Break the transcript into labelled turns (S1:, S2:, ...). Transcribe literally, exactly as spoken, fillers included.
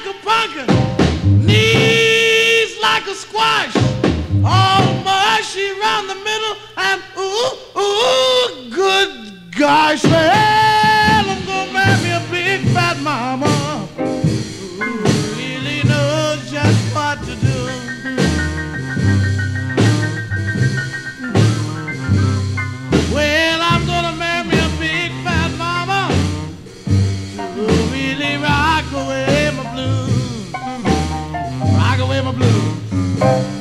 S1: like a pumpkin, knees like a squash, all mushy around the middle, and ooh, ooh, good gosh, well, I'm gonna marry me a big fat mama who really knows just what to do. Well, I'm gonna marry me a big fat mama to really rock away my blues, rock away my blues.